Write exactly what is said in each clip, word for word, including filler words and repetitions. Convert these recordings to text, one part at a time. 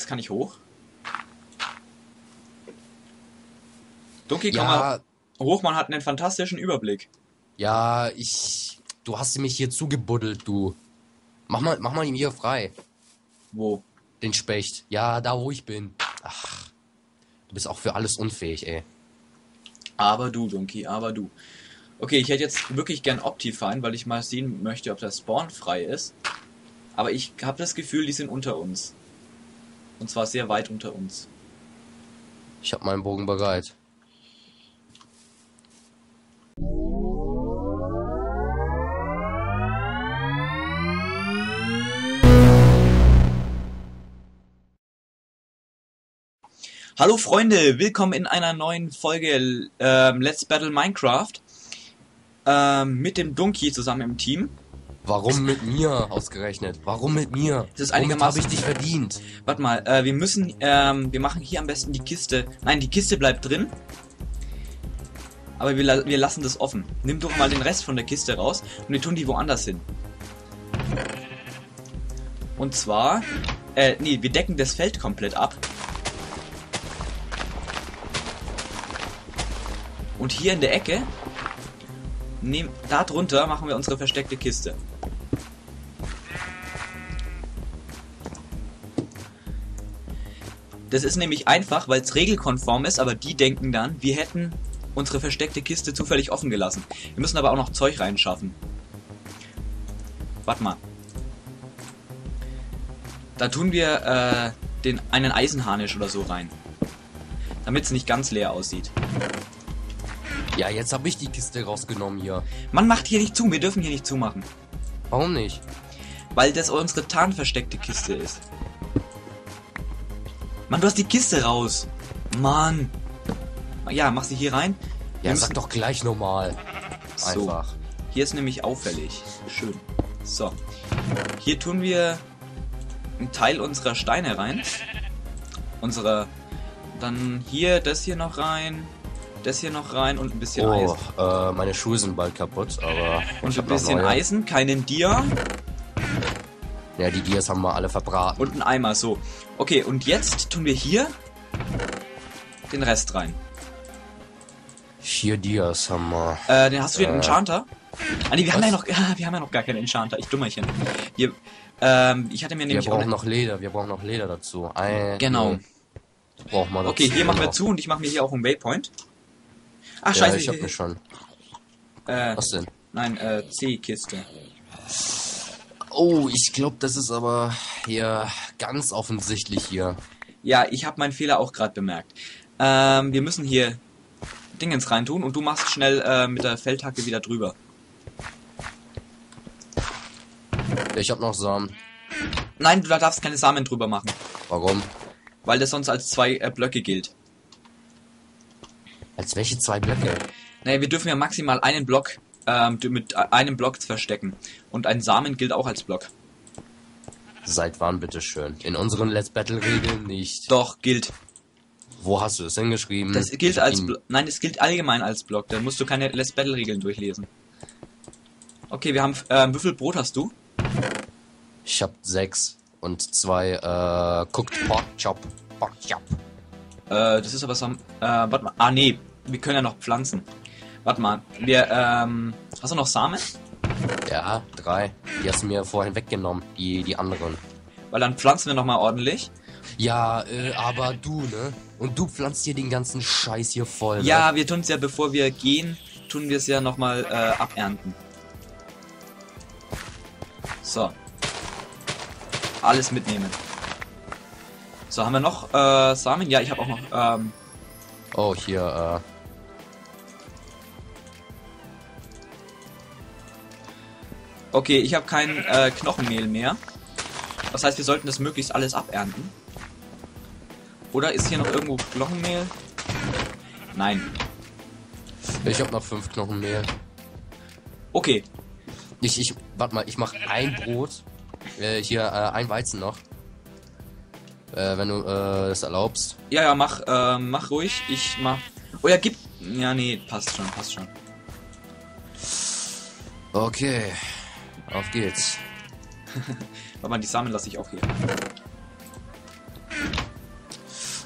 jetzt kann ich hoch. Donkey, komm Ja, mal hoch, man hat einen fantastischen Überblick. ja, ich... Du hast mich hier zugebuddelt, du. Mach mal, mach mal ihn hier frei. Wo? Den Specht. Ja, da wo ich bin. Ach, du bist auch für alles unfähig, ey. Aber du, Donkey, aber du. Okay, ich hätte jetzt wirklich gern Optifine, weil ich mal sehen möchte, ob der Spawn frei ist. Aber ich habe das Gefühl, die sind unter uns. Und zwar sehr weit unter uns. Ich habe meinen Bogen bereit. Hallo Freunde, willkommen in einer neuen Folge ähm, Let's Battle Minecraft. Ähm, mit dem Donkey zusammen im Team. Warum mit mir ausgerechnet? Warum mit mir? Das ist Womit einigermaßen- habe ich dich verdient? Warte mal, äh, wir müssen, ähm, wir machen hier am besten die Kiste. Nein, die Kiste bleibt drin. Aber wir, la wir lassen das offen. Nimm doch mal den Rest von der Kiste raus und wir tun die woanders hin. Und zwar, äh, nee, wir decken das Feld komplett ab. Und hier in der Ecke, nehm, da drunter machen wir unsere versteckte Kiste. Das ist nämlich einfach, weil es regelkonform ist, aber die denken dann, wir hätten unsere versteckte Kiste zufällig offen gelassen. Wir müssen aber auch noch Zeug reinschaffen. Warte mal. Da tun wir äh, den, einen Eisenharnisch oder so rein. Damit es nicht ganz leer aussieht. Ja, jetzt habe ich die Kiste rausgenommen hier. Man macht hier nicht zu, wir dürfen hier nicht zumachen. Warum nicht? Weil das unsere tarnversteckte Kiste ist. Mann, du hast die Kiste raus. Mann. Ja, mach sie hier rein. Wir Ja, müssen- sag doch gleich nochmal. So. Einfach. Hier ist nämlich auffällig. Schön. So. Hier tun wir einen Teil unserer Steine rein. Unsere. Dann hier das hier noch rein. Das hier noch rein und ein bisschen Oh, Eisen. äh, meine Schuhe sind bald kaputt, aber Und ich ein hab noch bisschen neue. Eisen, keinen Dia Ja, die Dias haben wir alle verbraten. und ein Eimer. So. Okay, und jetzt tun wir hier den Rest rein. Vier Dias haben wir. Äh, den hast du den Äh. Enchanter? Ah nee, wir haben Was? ja noch, ah, wir haben ja noch gar keinen Enchanter. Ich Dummerchen. Hier, ähm, ich hatte mir Wir nämlich auch brauchen ne- noch Leder, wir brauchen noch Leder dazu. Ein, Genau. Braucht man dazu. Okay, hier machen wir genau. zu und ich mache mir hier auch einen Waypoint. Ach, Ja, scheiße. ich hab mich schon. äh, Was denn? nein, äh, C-Kiste. Oh, ich glaube, das ist aber hier ganz offensichtlich hier. Ja, ich habe meinen Fehler auch gerade bemerkt. Ähm, wir müssen hier Dingens reintun und du machst schnell äh, mit der Feldhacke wieder drüber. Ich hab noch Samen. Nein, du darfst keine Samen drüber machen, Warum? weil das sonst als zwei äh, Blöcke gilt. Als welche zwei Blöcke? Naja, wir dürfen ja maximal einen Block ähm, mit einem Block verstecken. Und ein Samen gilt auch als Block. Seit wann, bitteschön? In unseren Let's Battle Regeln nicht. Doch, gilt. Wo hast du es hingeschrieben? Das gilt Ich hab als ihn- Blo Nein, es gilt allgemein als Block. Da musst du keine Let's Battle Regeln durchlesen. Okay, wir haben ähm, wie viel Brot hast du? Ich hab sechs und zwei äh, Cooked Pork Chop. Pork Chop. Äh, das ist aber Sam äh, warte mal. Ah nee, wir können ja noch pflanzen. Warte mal, wir ähm hast du noch Samen? Ja, drei. Die hast du mir vorhin weggenommen, die, die anderen. Weil dann pflanzen wir noch mal ordentlich. Ja, äh, aber du, ne? Und du pflanzt hier den ganzen Scheiß hier voll, ne? Ja, wir tun es ja, bevor wir gehen, tun wir es ja noch mal äh, abernten. So. Alles mitnehmen. So, haben wir noch äh, Samen? Ja, ich habe auch noch ähm, Oh, hier, okay, ich habe kein äh, Knochenmehl mehr. Das heißt, wir sollten das möglichst alles abernten. Oder ist hier noch irgendwo Knochenmehl? Nein. äh, ich hab noch fünf Knochenmehl. Okay. Ich, ich, warte mal, ich mach ein Brot. Äh, hier, äh, ein Weizen noch. Äh, wenn du, äh, das erlaubst. Ja, ja, mach, äh, mach ruhig. Ich mach... Oh ja, gib... Ja, nee, passt schon, passt schon. Okay. Auf geht's. Warte mal, die Samen lasse ich auch hier.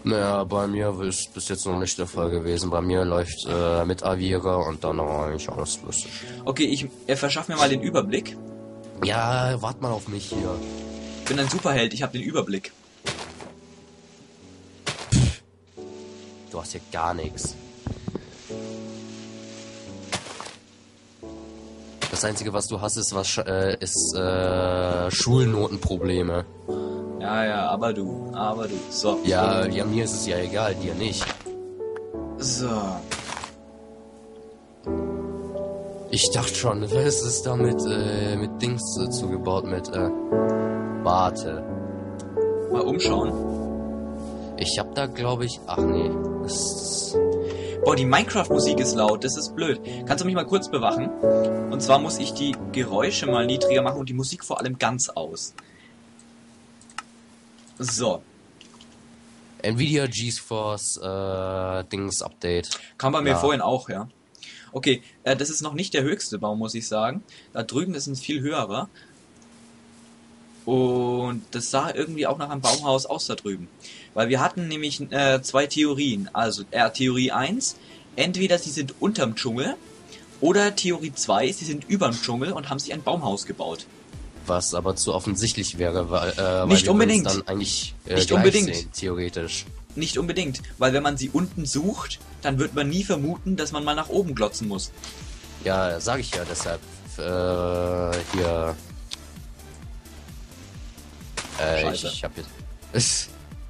Naja, bei mir ist bis jetzt noch nicht der Fall gewesen. Bei mir läuft äh, mit Avira und dann eigentlich alles lustig. Okay, ich äh, verschaff mir mal den Überblick. Ja, wart mal auf mich hier. Ich bin ein Superheld, ich habe den Überblick. Du hast hier gar nichts. Das Einzige, was du hast, ist, was, äh, ist äh, Schulnotenprobleme. Ja, ja, aber du, aber du. So. Ja, ja, mir ist es ja egal, dir nicht. So. Ich dachte schon, was ist da mit, äh, mit Dings äh, zugebaut, mit, äh, warte. Mal umschauen. Ich hab da, glaube ich, ach nee, das, Boah, die Minecraft-Musik ist laut, das ist blöd. Kannst du mich mal kurz bewachen? Und zwar muss ich die Geräusche mal niedriger machen und die Musik vor allem ganz aus. So. Nvidia GeForce, äh, Dings Update. Kam bei mir Ja. vorhin auch, ja. Okay, äh, das ist noch nicht der höchste Baum, muss ich sagen. Da drüben ist ein viel höherer. Und das sah irgendwie auch nach einem Baumhaus aus da drüben. Weil wir hatten nämlich äh, zwei Theorien. Also äh, Theorie eins, entweder sie sind unterm Dschungel, oder Theorie zwei, sie sind überm Dschungel und haben sich ein Baumhaus gebaut. Was aber zu offensichtlich wäre, weil, äh, weil Nicht wir unbedingt. uns dann eigentlich äh, Nicht gleich unbedingt. sehen, theoretisch. Nicht unbedingt, weil wenn man sie unten sucht, dann wird man nie vermuten, dass man mal nach oben glotzen muss. Ja, sag ich ja deshalb. Äh, hier. Äh, ich, Scheiße. ich hab jetzt.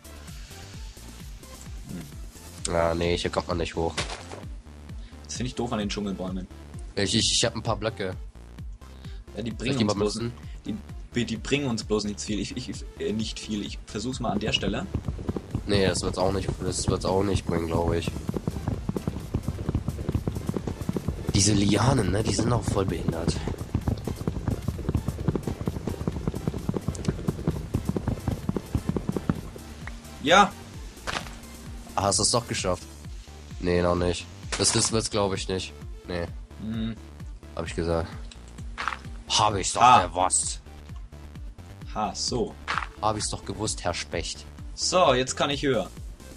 Ja, nee, hier kommt man nicht hoch. Das finde ich doof an den Dschungelbäumen. Ich, ich, ich hab ein paar Blöcke. Ja, die Soll bringen ich die mal uns bloß, benutzen? die, die bringen uns bloß nicht viel. Ich, ich, äh, nicht viel. Ich versuch's mal an der Stelle. Nee, das wird's auch nicht, das wird's auch nicht bringen, glaube ich. Diese Lianen, ne, die sind auch voll behindert. Ja, Ah, hast du es doch geschafft? Nee, noch nicht. Das, das wird's, glaube ich, nicht. Nee, hm, hab ich gesagt. Hab ich's doch Ah. gewusst. ha, so. Hab ich's doch gewusst, Herr Specht. So, jetzt kann ich höher.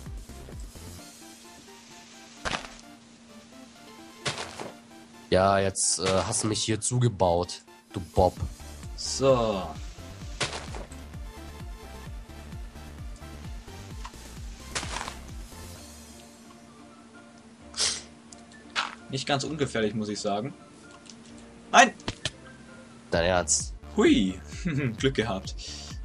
Ja, jetzt äh, hast du mich hier zugebaut, du Bob. So. Nicht ganz ungefährlich, muss ich sagen. Nein! Dein Ernst. Hui! Glück gehabt.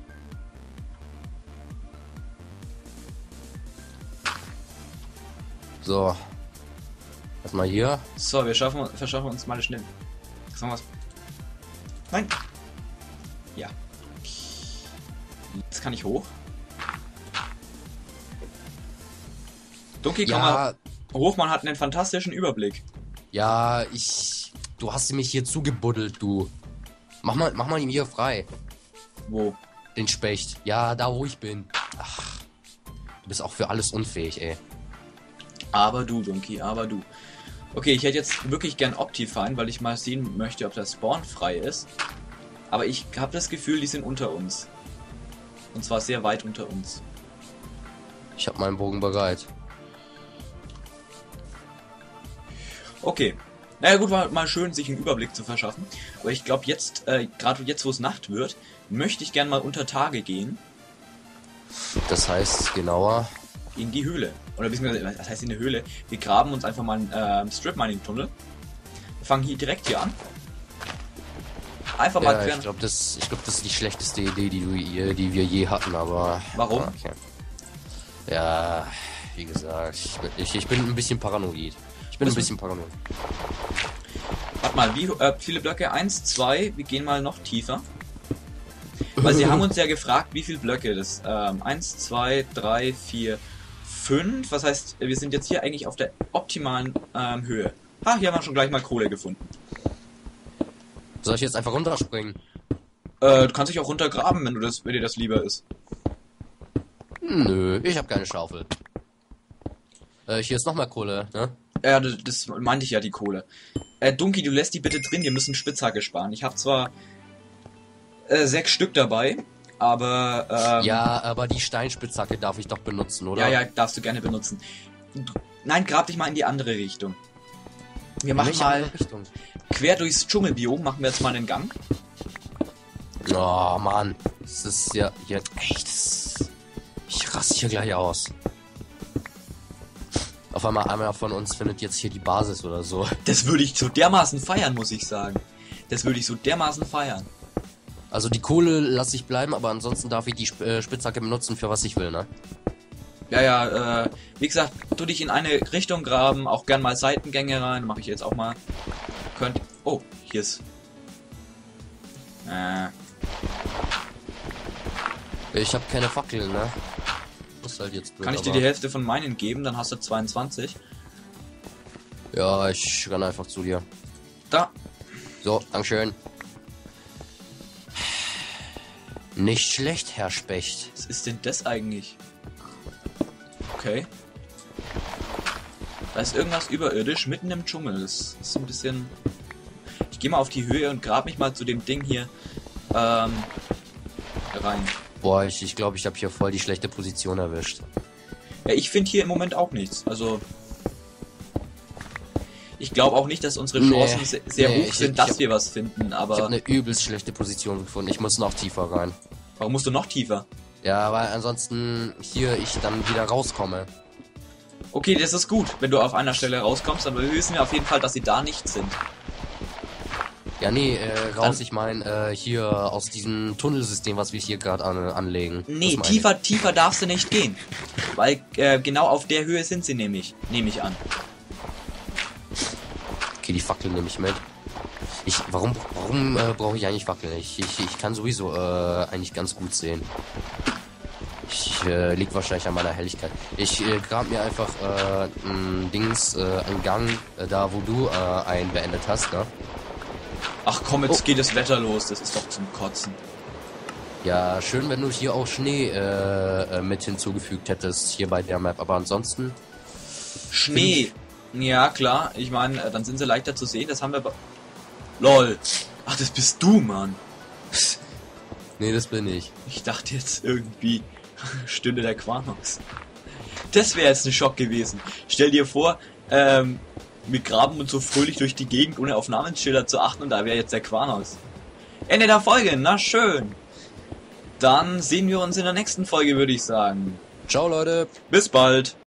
So. Erstmal hier. So, wir schaffen, verschaffen uns mal schnell. Sagen wir's. Nein! Ja. Jetzt kann ich hoch. Donkey Kong Ja, hoch, man hat einen fantastischen Überblick. ja, ich... Du hast mich hier zugebuddelt, du. Mach mal, mach mal ihn hier frei. Wo? Den Specht. Ja, da wo ich bin. Ach. Du bist auch für alles unfähig, ey. Aber du, Donkey, aber du. Okay, ich hätte jetzt wirklich gern Optifine, weil ich mal sehen möchte, ob der Spawn frei ist. Aber ich habe das Gefühl, die sind unter uns. Und zwar sehr weit unter uns. Ich hab meinen Bogen bereit. Okay. Naja gut, war mal schön, sich einen Überblick zu verschaffen. Aber ich glaube jetzt, äh, gerade jetzt, wo es Nacht wird, möchte ich gern mal unter Tage gehen Das heißt, genauer... in die Höhle. Oder beziehungsweise, was heißt in die Höhle? Wir graben uns einfach mal einen äh, Strip-Mining-Tunnel. Wir fangen hier direkt hier an. Einfach mal Ja, quer. ich glaube, das, ich glaub, das ist die schlechteste Idee, die, du, je- die wir je hatten, aber... Warum? Okay. Ja, wie gesagt, ich, bin- ich, ich bin ein bisschen paranoid. Ich bin ein Müssen- bisschen paranoid. Warte mal, wie äh, viele Blöcke? Eins, zwei, wir gehen mal noch tiefer. Weil sie haben uns ja gefragt, wie viele Blöcke das. Ähm, eins, zwei, drei, vier, fünf. Was heißt, wir sind jetzt hier eigentlich auf der optimalen ähm, Höhe. Ha, hier haben wir schon gleich mal Kohle gefunden. Soll ich jetzt einfach runterspringen? Äh, du kannst dich auch runtergraben, wenn du das, wenn dir das lieber ist. Nö, ich habe keine Schaufel. Äh, hier ist noch mal Kohle, ne? Ja, das, das meinte ich ja, die Kohle. Äh, Dunki, du lässt die bitte drin, wir müssen Spitzhacke sparen. Ich habe zwar äh, sechs Stück dabei, Aber, ähm, Ja, aber die Steinspitzhacke darf ich doch benutzen, oder? Ja, ja, darfst du gerne benutzen. Du, nein, grab dich mal in die andere Richtung. Wir machen Welche mal andere Richtung? quer durchs Dschungelbiom, machen wir jetzt mal einen Gang. Oh, Mann. Das ist ja hier... Echt, das... Ich raste hier gleich aus. Auf einmal einer von uns findet jetzt hier die Basis oder so. Das würde ich so dermaßen feiern, muss ich sagen. Das würde ich so dermaßen feiern. Also die Kohle lasse ich bleiben, aber ansonsten darf ich die Sp äh, Spitzhacke benutzen, für was ich will, ne? Ja, ja, äh, wie gesagt, tu dich in eine Richtung graben, auch gern mal Seitengänge rein, mache ich jetzt auch mal. Könnt... Oh, hier ist... Äh... Ich habe keine Fackeln, ne? Das ist halt jetzt blöd, Kann ich dir aber- die Hälfte von meinen geben, dann hast du zweiundzwanzig. Ja, ich renn einfach zu dir. Da. So, Dankeschön. Nicht schlecht, Herr Specht. Was ist denn das eigentlich? Okay. Da ist irgendwas überirdisch mitten im Dschungel. Das ist ein bisschen... Ich gehe mal auf die Höhe und grab mich mal zu dem Ding hier ähm, rein. Boah, ich ich, glaube, ich habe hier voll die schlechte Position erwischt. Ja, ich finde hier im Moment auch nichts. Also... Ich glaube auch nicht, dass unsere Nee, Chancen se sehr nee, hoch ich- sind, ich dass hab- wir was finden, Ich habe aber... eine übelst schlechte Position gefunden. Ich muss noch tiefer rein. Warum musst du noch tiefer? Ja, weil ansonsten hier ich dann wieder rauskomme. Okay, das ist gut, wenn du auf einer Stelle rauskommst, aber wir wissen ja auf jeden Fall, dass sie da nicht sind. Ja, nee, äh, raus, Dann- ich meine, äh, hier aus diesem Tunnelsystem, was wir hier gerade an, anlegen. Nee, Das meine tiefer, tiefer darfst du nicht gehen. Weil äh, genau auf der Höhe sind sie nämlich, nehme ich an. ich. Okay, die Fackel nehme ich mit. Ich, warum, warum äh, brauche ich eigentlich Fackeln? Ich, ich, ich kann sowieso äh, eigentlich ganz gut sehen. Ich äh, liegt wahrscheinlich an meiner Helligkeit. Ich äh, grab mir einfach äh, ein Dings, äh, einen Gang, äh, da wo du äh, einen beendet hast, ne? Ach komm, jetzt Oh. geht das Wetter los, das ist doch zum Kotzen. Ja, schön, wenn du hier auch Schnee äh, äh, mit hinzugefügt hättest, hier bei der Map. Aber ansonsten, Schnee. Ja, klar, ich meine, äh, dann sind sie leichter zu sehen, das haben wir... be- LOL. Ach, das bist du, Mann. nee, das bin ich. Ich dachte jetzt irgendwie, Stunde der Quanox. Das wäre jetzt ein Schock gewesen. Stell dir vor, ähm, wir graben uns so fröhlich durch die Gegend, ohne auf Namensschilder zu achten, und da wäre jetzt der Quanox. Ende der Folge, na schön. Dann sehen wir uns in der nächsten Folge, würde ich sagen. Ciao, Leute. Bis bald.